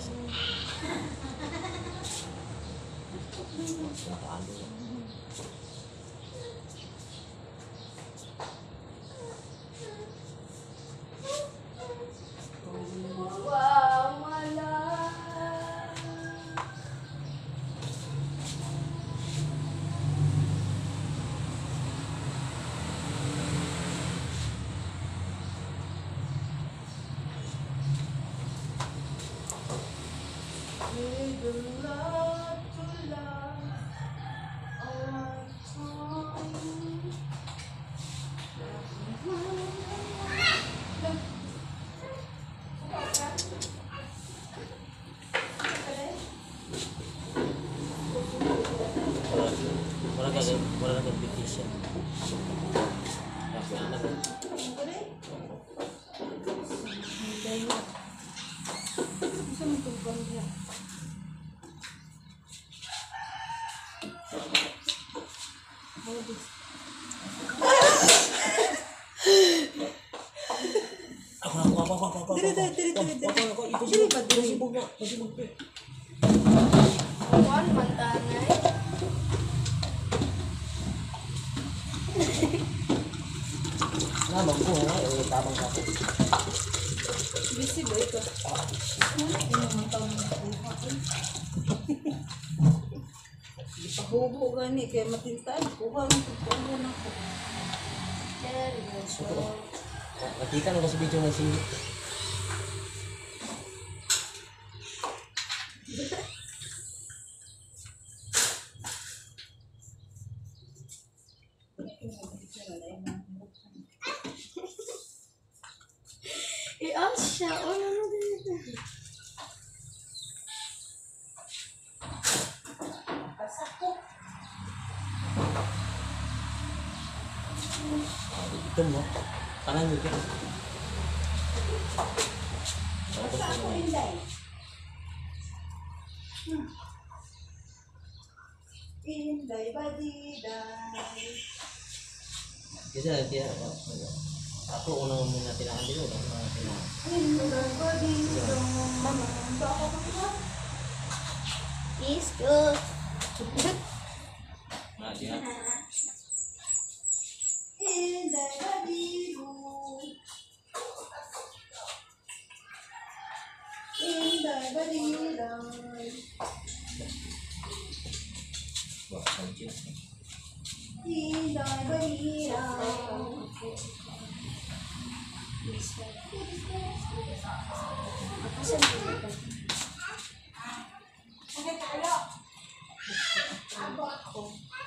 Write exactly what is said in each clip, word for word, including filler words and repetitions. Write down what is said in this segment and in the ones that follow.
kasi. Nakalo. Wow, wala. With the love to love our time. Wala ka wala na competition. Dapat na. Bisa mentugang dia. Ako ako ako ako ako. Diri diri diri diri diri. Ako ito Diri pa diri. Pasibog na, pasibog na. Kuan mantanay. Na magko na eh tabang ka. Busy ba ito? Ano naman tao mo kuha ko? Ipahubo gani kaya matintaan kuha mo kuha na ko. Seryoso. Nakita mo sa video ng singit. I-on siya. O, ano dito? Ito mo. Kanan mo ito. Inday badiday. Kasi nanti ako unang muna tinahan dito. Inday badiday. Mama, baka ka? Is good. Nah, dia. Inday badiday. Inday badiday. Wah, anjir. Inday badiday. Apa sih itu? Oke, tayo. Ako ako.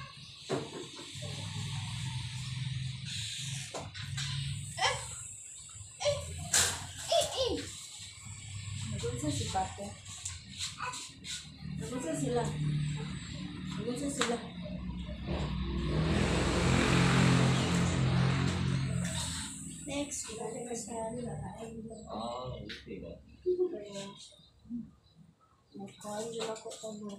Eh. Eh. Eh, eh. Nagpunsa si Pate. Nagpunsa sila. Nagpunsa sila. Next, kita ada sekali lah kain. Oh, itu kan. Mau kain juga kok tambah.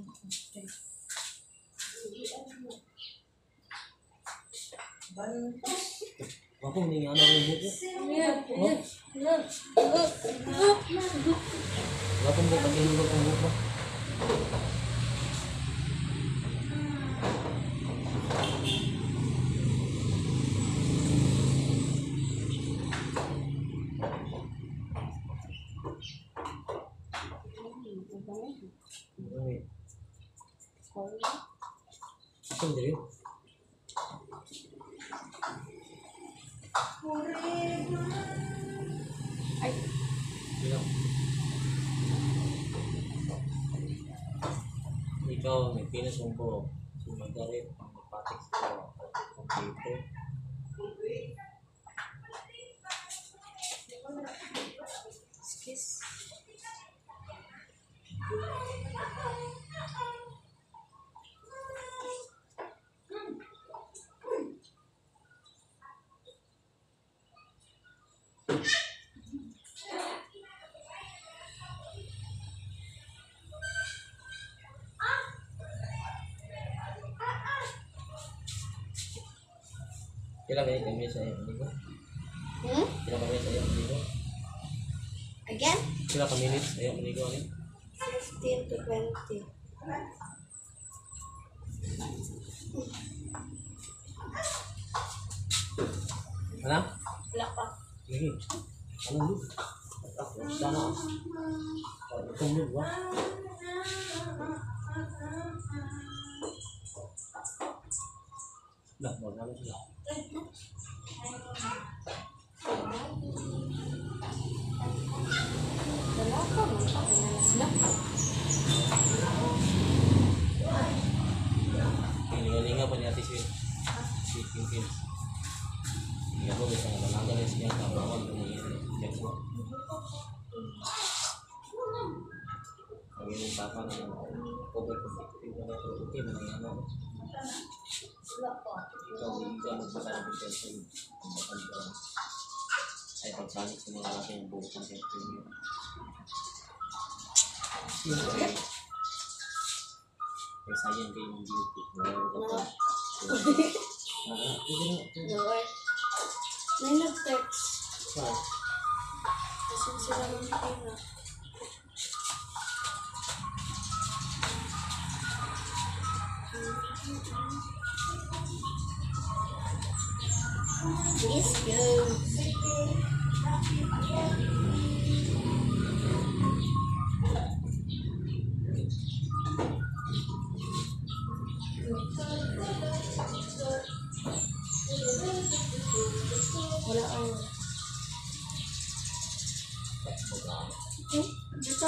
Bantas. Aku nih anak rambut. Iya, iya. Look, look, look. Aku mau pakai dulu rambut. Apa jadi? Ay, Bilang. Ikaw, may pinasong ko. Sumagarit, ang mapatik sa computer. excuse. Kailan kayo kami sa iyo, amigo? Hmm? Kailan kami sa iyo, amigo? Again? Kailan ka minutes sa iyo, amigo? Ano? fifteen to twenty. Ano? Wala pa. Sige. Ano yun? Ako, sana. Itong yun ba? Lah, wala na sila. Wala pa. Wala na sila. Hilinga-linga pa niya si si Pimpin. Hindi ako bisa nagalaga rin siya kapawag kung hindi ko. Ang inyong papa na cover ko dito na ito. Okay, mga ano. Wala pa. Ikaw, hindi ka magpasabi ng tension. Ay, pagsalit sa mga natin yung buhok ng tension niyo. Kaya sayang kayo ng beauty. Meron ka pa. Ah, pwede na. Lord. May nag-text. Saan? Kasi sila ng pina. Let's go. Wala ang... Eh, dito?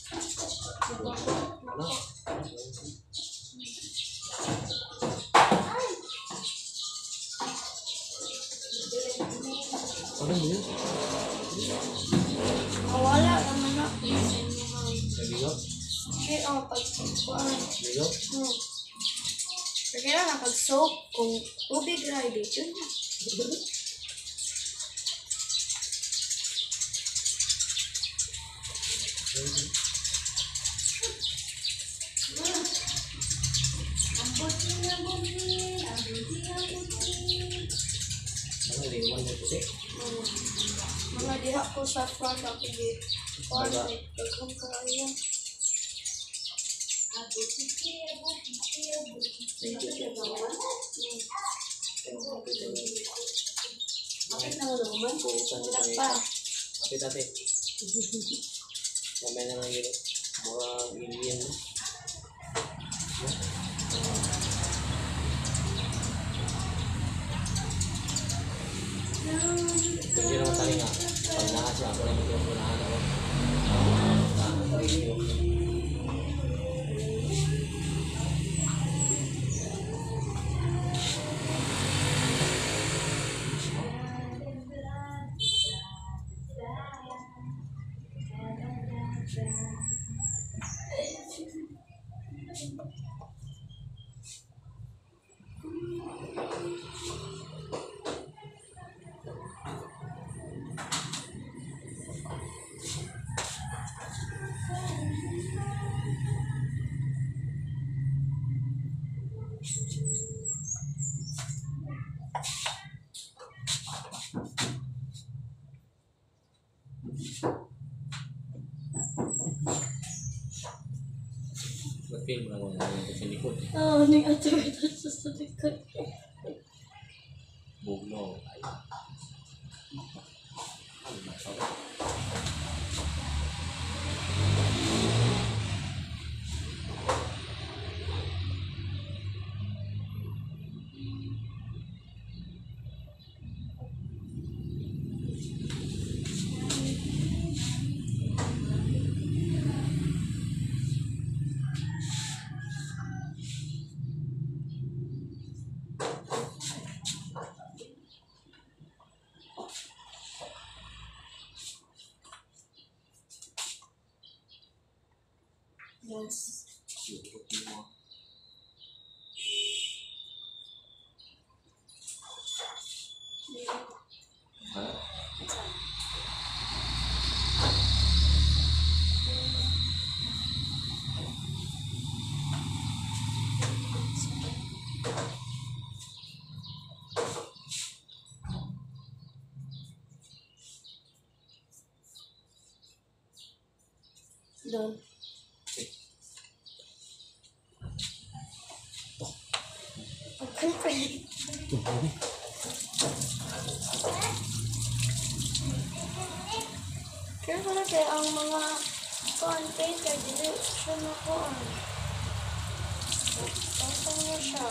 Ano? Ano mo yun? Wala naman ako. Nabigo? Okay, oh, pag... Nabigo? Hmm. Pero kailangan pag-soak kung tubig na dito na. Ano, liwan mo puti? Mga diha ko sa front ako di. Kuan ay pagkong kaya. Thank you, sir. Bakit na mo naman? Buhusan niyo Wala tayo. pa. Kapit ate. Mamaya na lang yun. Mura alien mo. Hindi naman tali nga. Pag nakas siya, ako lang yung punahan ako. Thank you. Mag-film lang ako na sa likod. Oh, ning ato ito sa likod. Bugno. Ano na ito? Yes. Ikot mo. Ha? Doon. Okay. Kaya pala kaya ang mga content kaya dili siya na ko ano. Pasang na siya.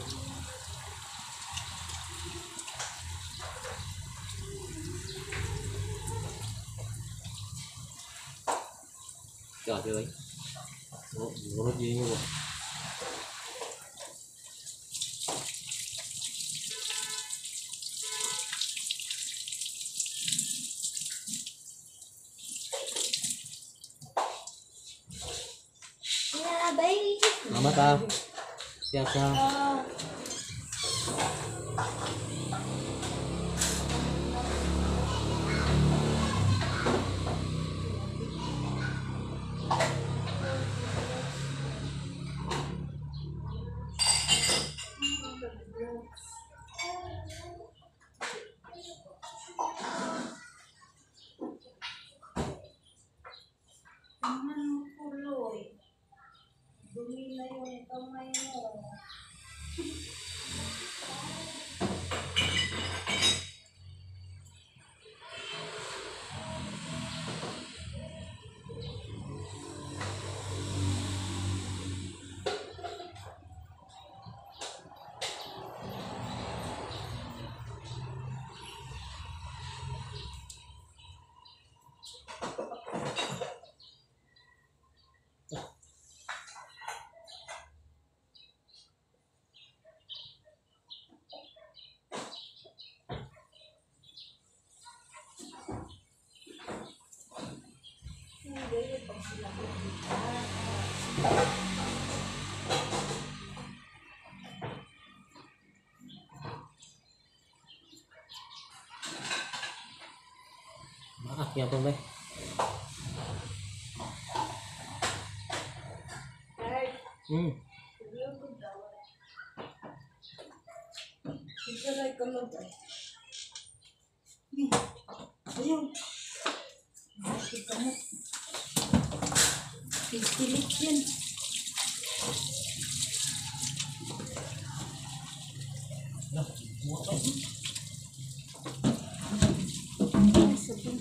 Kaya kaya. Oh, burot din mo. Nabay. Mama ta. Siap sa. Ah. Ang kuloy. Dumi na yung kamay mo. Hindi, pag sila ko Ah, kaya po ba? Hmm. Isaray ka lang tayo. Ayun. Bakit ka mo? Pipilit yan. Ay, sabon.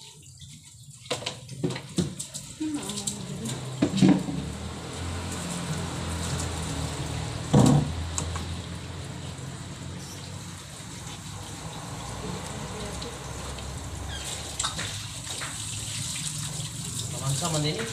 Pamangsa man din eh.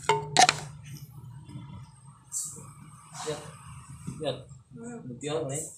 Yan. Yan. Butihan mo eh.